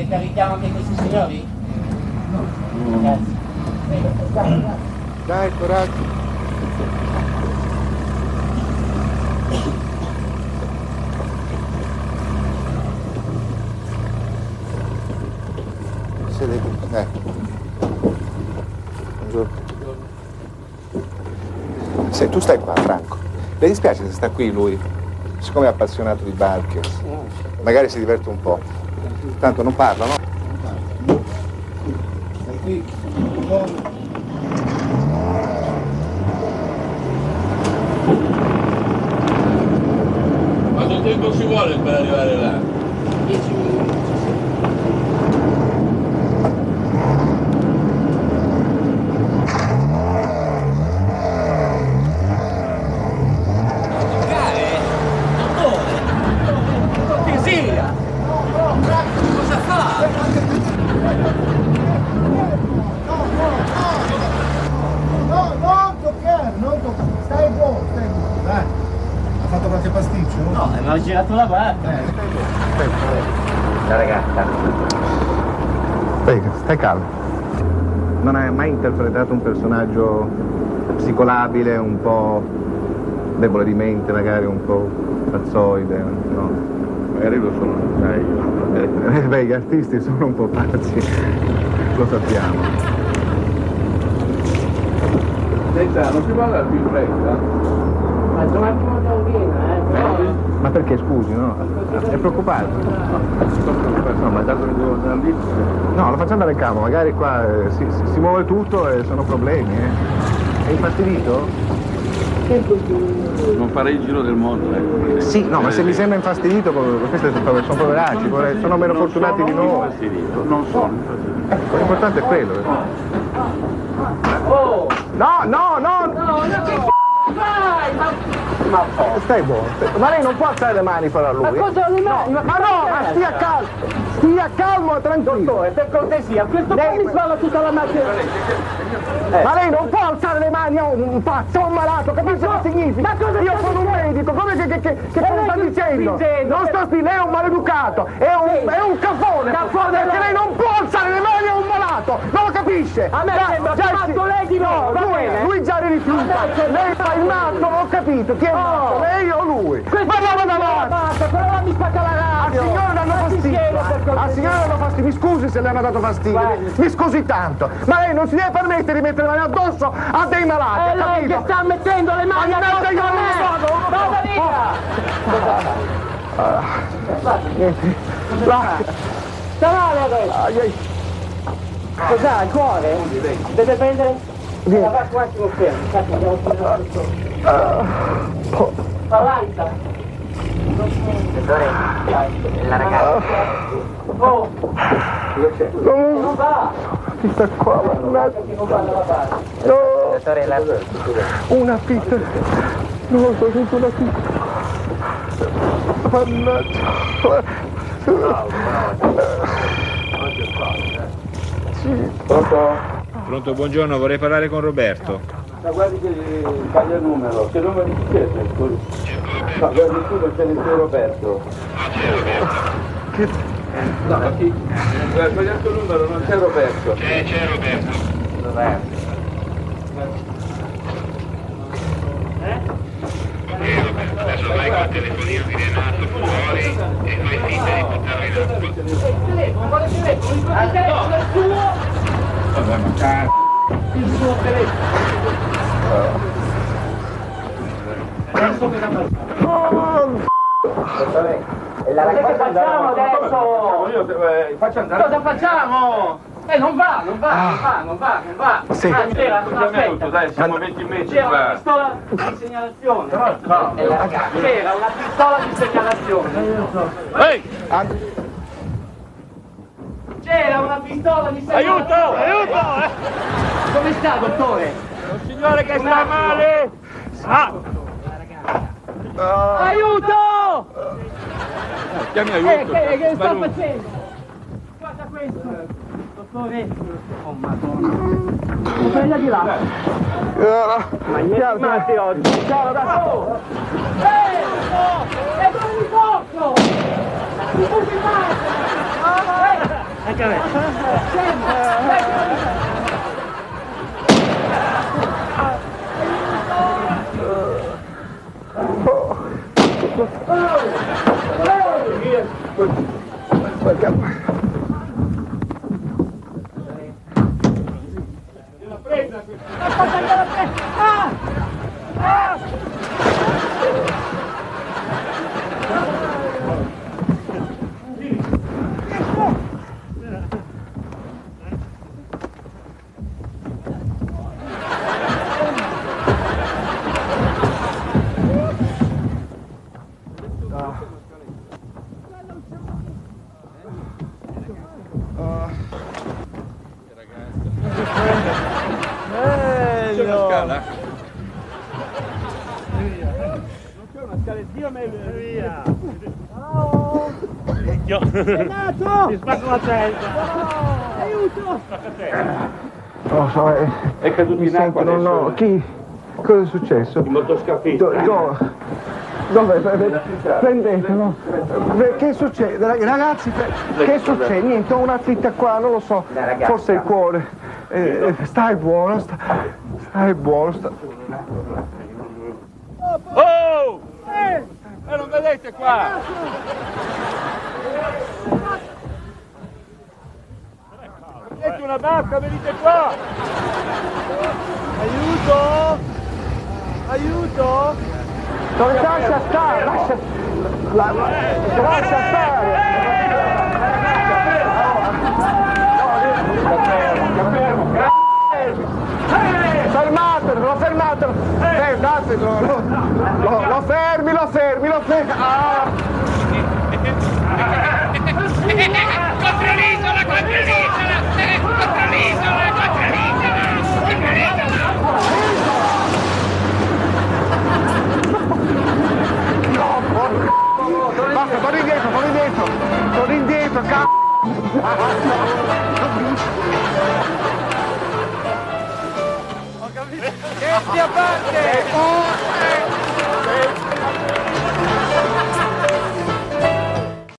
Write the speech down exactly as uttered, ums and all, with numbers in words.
carichiamo anche questi signori? No. Grazie. Dai, coraggio. Siete qui, ecco. Buongiorno. Se tu stai qua, Franco. Le dispiace se sta qui lui? Siccome è appassionato di barche, magari si diverte un po'. Tanto non parla, no? Stai qui. Quanto tempo ci vuole per arrivare là? dieci minuti. Ho girato la barca. Eh, la ragazza. Ehi, stai calmo. Non hai mai interpretato un personaggio psicolabile, un po' debole di mente, magari un po' pazzoide, no? Magari lo sono già io. Eh, beh, gli artisti sono un po' pazzi, lo sappiamo. Senta, non si può andare più in fretta? Ma un attimo Gianvina, eh? Però... Ma perché, scusi, no? È preoccupato? No, ma dato che devo andare lì... No, lo faccio andare in campo, magari qua eh, si, si, si muove tutto e sono problemi, eh. È infastidito? Non farei il giro del mondo, ecco. Sì, no, ma se mi sembra infastidito, questi sono poveracci, sono meno fortunati di noi. Non sono infastidito. Ecco, l'importante è quello. Oh! No, no, no! No, no, che c***o fai? Ma... Ma stai buono, ma lei non può alzare le mani però a lui. Ma cosa le mani? No, ma no, ma stia calmo, stia calmo e tranquillo. Dottore, per cortesia, questo lei... qua mi spalla tutta la macchina. Eh. Ma lei non può alzare le mani a un, un pazzo, a un malato, capisci cosa significa? Ma cosa io sono un medico, come che, che, che, che cosa sta dicendo? dicendo? Non sto qui, lei è un maleducato, è un, sì. è un cafone, cafone perché lei non può alzare le mani a un malato, non lo capisce? A me da, sembra già fatto lei di no, va lui, bene. lui già ne rifiuta, lei fa il matto, non ho capito, chi è il matto, lei o lui? Ma andiamo davanti! Basta, però mi spacca la radio! Al signore danno fastidio! Al signore danno fastidio, mi scusi se le hanno dato fastidio, Guardi. mi scusi tanto, ma lei non si deve permettere di mettere le mani addosso a dei malati, è lei capito? che sta mettendo le mani addosso a me! Vada via! Sta male adesso! Cos'ha, il cuore? Deve prendere... La faccio un attimo fermo, infatti andiamo a prendere il cuore. Avanza! Dottore, la ragazza. Oh! Non, non va! Questa qua, mannaggia. No. Dottore, la... Una pizza. Non lo so, sento una pizza. Mannaggia. Sì. Pronto? Pronto, buongiorno, vorrei parlare con Roberto. Ma guardi che sbaglia il numero. Che numero ci siete? Scusi. No, guardi tu non c'è nessuno Roberto. Che... No, ma chi? Ha sbagliato il numero, non c'è Roberto. C'è, c'è Roberto. Roberto. Eh, Roberto, adesso vai col telefonino di Renato fuori e fai finta di buttarlo in acqua. Il telefono, quale telefono? Il telefono è suo! Vabbè, ma cazzo! Il suo telefono! Adesso cosa facciamo? Dottore, la Cosa facciamo adesso? Io eh, faccio andare. Cosa facciamo? Eh non va, non va, non va, non va, non va. Sì. Ah, c'era, aspetta. Dai, siamo venti metri C'era una qua. pistola di segnalazione. No, no. C'era una pistola di segnalazione. Ehi! C'era una pistola di segnalazione. Aiuto! Aiuto! Eh. Come sta, dottore? Un signore che sta male! Ah! Aiuto! Chiami Eh, aiuto! che, che sta Sparo. facendo? Guarda questo. Dottore. Oh, madonna. Prenda di là. Ma niente matti oggi. Ciao, ragazzo. Ehi! È con il corso! Mi butti in mano! Anche a me. C'è una scala? Non c'è una scala, Dio me via! Ciao! Io! Renato! Ti spacco la testa! No! Aiuto! Spacca te! Non so, è, È caduto in acqua non adesso. ho, chi? Cosa è successo? Il motoscafista. Do, do, dove? Prendetelo. Che succede? Ragazzi, che succede? Niente, ho una fitta qua, non lo so. Forse il cuore. Eh, stai buono, sta, stai buono. Sta... Oh! Eh! E non vedete qua? Vedete una barca, venite qua! Aiuto! Aiuto! Dove lascia stare? Lascia, la, la, lascia stare! Fermatelo, lo fermatelo! Fermatelo! Lo, lo, lo fermi, lo fermi, lo fermi! Ah. Contro l'isola, contro l'isola! Contro l'isola, contro l'isola! Contro l'isola! No, porca! Basta, torni indietro, torni indietro! Torni indietro, c***o! Che a parte!